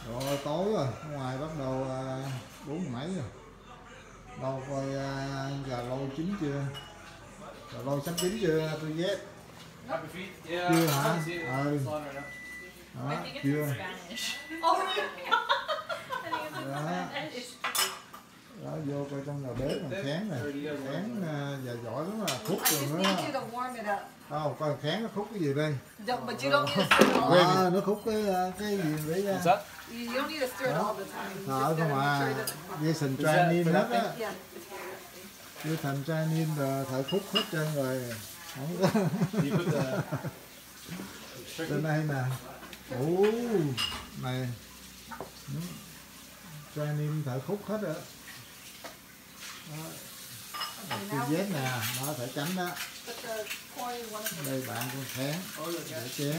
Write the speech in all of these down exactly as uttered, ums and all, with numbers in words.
Rồi tối rồi, ở ngoài bắt đầu bốn mấy rồi. Đâu coi uh, gà lôi chín chưa? Gà lôi sắp chín chưa tôi ghét? Chưa hả? Ừ. Đó, chưa. Đó. Đó, vô coi trong nhà bếp mà khén này, khén uh, giờ giỏi lắm là khúc rồi nữa. Không, coi khén nó khúc cái gì đây? À, nó khúc cái cái gì đấy ra. You don't need to stir it all the time. Thợ không à, dây sình tranin hết á. Dây sình tranin rồi thợ khúc hết trơn rồi. Không có. Trên đây nè. Ồ, này. Tranin thợ khúc hết rồi. Tiêu vết nè, nó phải tránh đó. Đây bạn con khén để chén.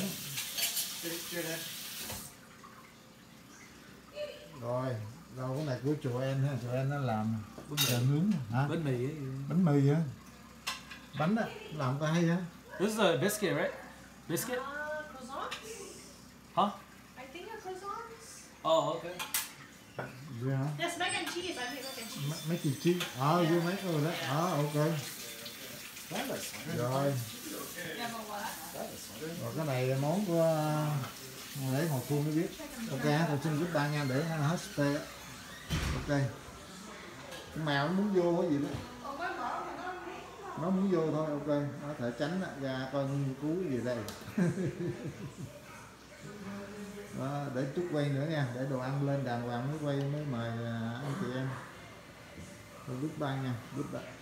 Rồi, rồi cái này của Joanne ha, Joanne nó làm bánh nướng hả? Bánh mì ấy. Bánh mì hả? Bánh á, làm có hay hả? This is a biscuit, right? Biscuit? Uh, croissants? Huh? I think they're croissants. Oh, okay. Gì hả? Yes, mac and cheese. I make mac and cheese. Mấy kỳ chi? Ờ, vô mấy người đó. Ờ, ok. Rồi. Rồi cái này món của để Ngọc Phương mới biết. Ok, tôi xin giúp ba nha để ăn hết stay. Ok. Cái mèo nó muốn vô cái gì đó. Nó muốn vô thôi, ok. Nó thể tránh ra coi nghiên cứu gì đây. Đó, để chút quay nữa nha, để đồ ăn lên đàng hoàng mới quay mới mời anh chị em. Tôi giúp ba nha, giúp bạn.